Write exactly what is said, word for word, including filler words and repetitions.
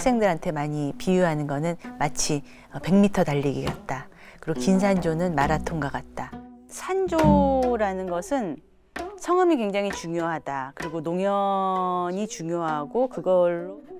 학생들한테 많이 비유하는 거는 마치 백 미터 달리기 같다. 그리고 긴산조는 마라톤과 같다. 산조라는 것은 성음이 굉장히 중요하다. 그리고 농연이 중요하고 그걸로